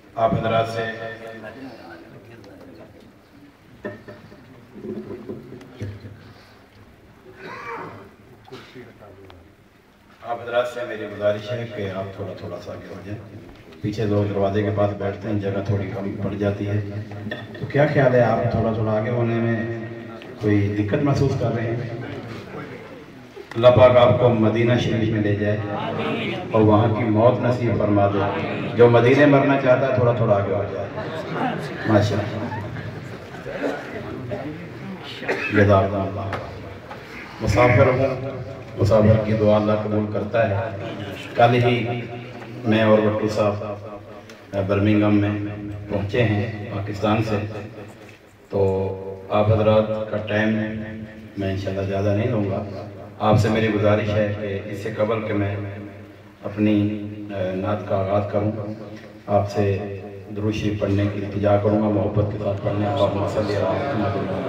آپ حضرات سے میری گزارش ہے کہ آپ تھوڑا سا آگے ہو جائیں. پیچھے لوگ دروازے کے پاس بیٹھتے ہیں, جگہ تھوڑی کم پڑ جاتی ہے. تو کیا خیال ہے, آپ تھوڑا آگے ہونے میں کوئی دقت محسوس کر رہے ہیں؟ اللہ پاک آپ کو مدینہ شریف میں لے جائے اور وہاں کی موت نصیب فرما دے. جو مدینے مرنا چاہتا ہے تھوڑا آگے ہو جائے. ماشاءاللہ, جزاک اللہ. مسافر کی دعا اللہ قبول کرتا ہے. کل ہی میں اور بٹو صاحب برمنگھم میں پہنچے ہیں پاکستان سے. تو آپ حضرات کا ٹائم میں انشاءاللہ زیادہ نہیں لوں گا. آپ سے میری گزارش ہے کہ اس سے قبل کہ میں اپنی نعت کا آغاز کروں, آپ سے درود شریف پڑھنے کی التجا کروں گا, محبت کے ساتھ پڑھنے. اللہم صلی علی محمد.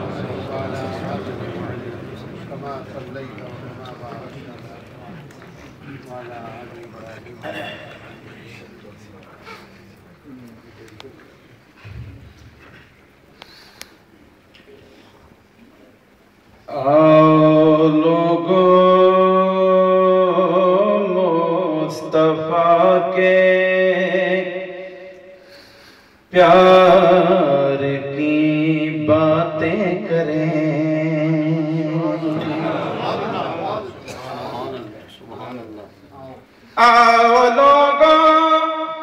آؤ لوگوں مصطفیٰ کے پیار کی باتیں کریں. آؤ لوگوں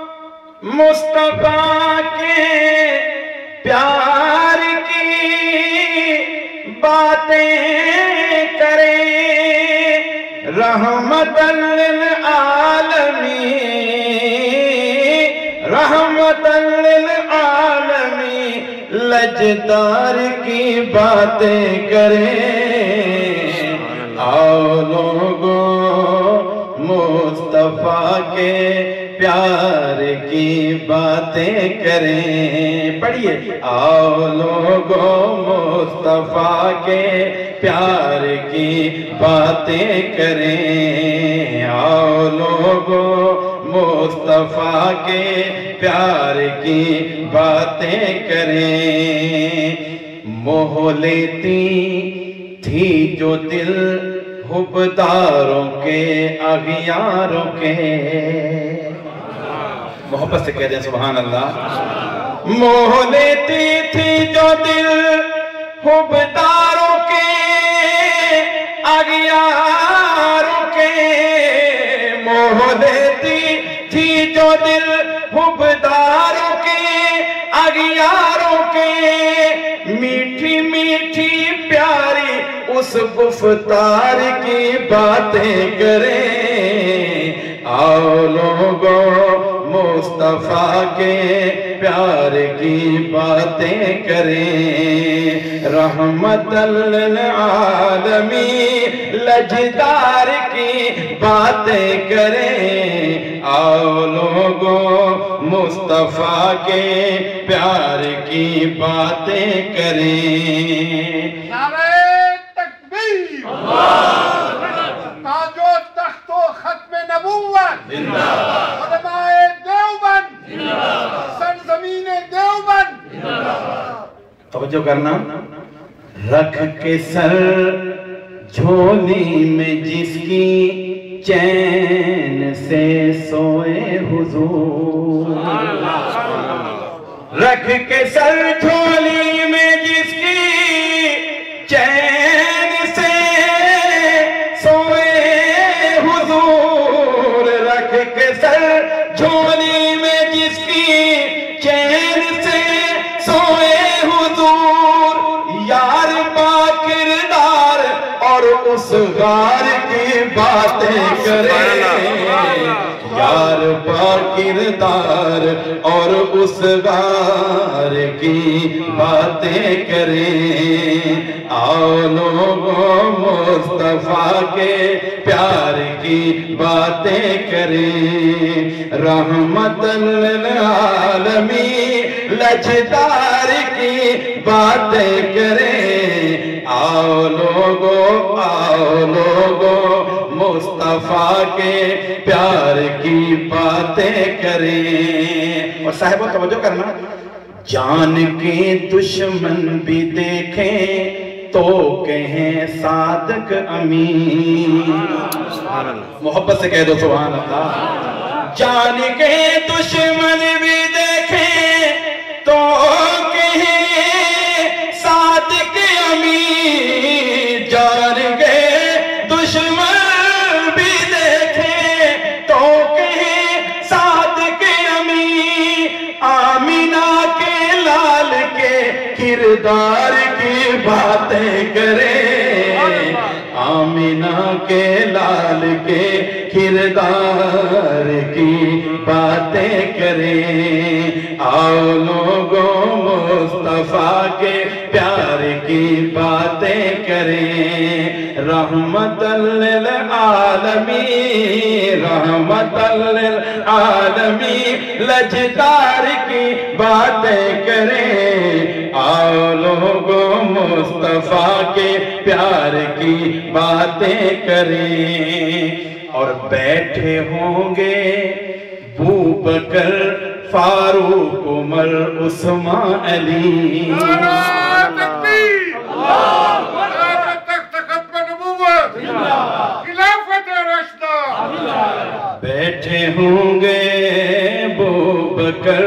مصطفیٰ کے پیار کی باتیں کریں. رحمت للعالمین, رحمت للعالمین, لجدار کی باتیں کریں. آؤ لوگوں مصطفیٰ کے پیار کی باتیں کریں. پڑھیے, آؤ لوگوں مصطفیٰ کے پیار کی باتیں کریں. آؤ لوگوں مصطفیٰ کے پیار کی باتیں کریں. موہ لیتی تھی جو دل حبداروں کے اغیاروں کے. محبت سے کہہ دیں سبحان اللہ. موہ لیتی تھی جو دل حبداروں کے اغیاروں کے. موہ لیتی تھی جو دل حبداروں کے اغیاروں کے. میٹھی میٹھی پیاری اس گفتار کی باتیں کریں. آؤ لوگوں مصطفیٰ کے پیار کی باتیں کریں. رحمت للعالمین, لجدار کی باتیں کریں. آؤ لوگوں مصطفیٰ کے پیار کی باتیں کریں. تاج و تخت و ختم نبوت, علماء دیوبند, سرزمین دیوبند. توجہ کرنا. رکھ کے سر جھولی میں جس کی چین سے سوئے حضور. رکھ کے سر جھولی میں جس کی چین سے سوئے حضور. رکھ کے سر جھولی میں جس کی چین سے سوئے حضور. یار با کردار اور اس غار کی باتیں کریں. یار با کردار اور اس غار کی باتیں کریں. آؤ لوگوں مصطفیٰ کے پیار کی باتیں کریں. رحمت للعالمین, لجدار کی باتیں کریں. आओ लोगो मुस्तफा के प्यार की बातें करें। और साहिबो तवज्जो करना, जान के दुश्मन भी देखें तो कहें सादक अमीन। मोहब्बत से कह दो सुभान अल्लाह। जान के दुश्मन भी देखें तो कहें सादक अमीन। जान के दुश्मन भी देखें तो कहें सादक अमीन। आमिना के लाल के किरदार की बातें करें, आमिना के लाल के किरदार की बातें करें। आओ लोगों मुस्तफा के प्यार की बातें करें। रहमतल लिल आलमीन, रहमतल लिल आलमीन लजदार की बातें करें। आओ लोगों मुस्तफा के प्यार की बातें करें। और बैठे होंगे बू बकर फारूक उमर उस्मान अली। बैठे होंगे बू बकर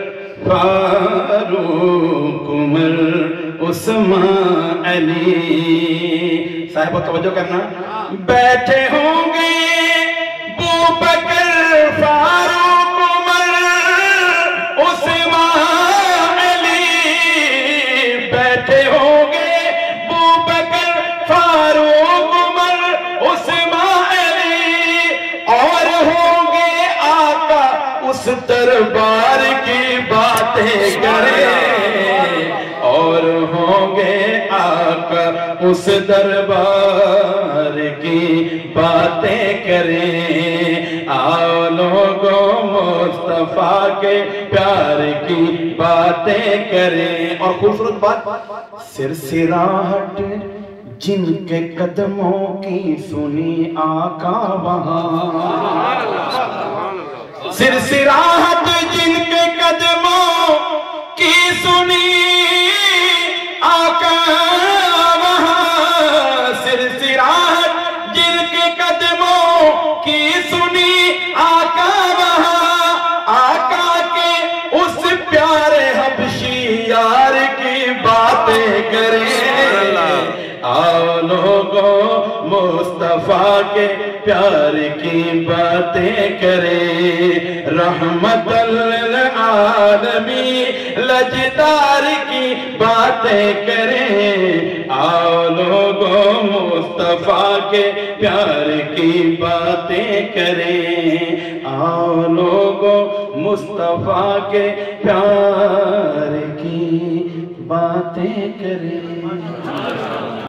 फारूक उमर उस्मान अली। साहिबो तवज्जो करना, बैठे होंगे बू बकर फारूक उमर उस्मान अली। बैठे होंगे बू बकर फारूक उमर उस्मान अली। और होंगे आका उस दरबार की बातें करें, और होंगे आका उस दरबार की बातें करें। आओ लोगों मुस्तफा के प्यार की बातें करें। और खूबसूरत बात, सिरसिराहट जिनके कदमों की सुनी आका वहां। सिरसिराहट जिनके कदमों की सुनी आका वहां। सिरसिराहट जिनके कदमों की सुनी आका वहां। आका के उस प्यारे हबशी यार की बातें करें। आओ लोगों मुस्तफा के प्यार की बातें करें। रहमतल लिल आलमीन लजदार की बातें करें। आओ लोगों मुस्तफा के प्यार की बातें करें। आओ लोगों मुस्तफा के प्यार की बातें करें।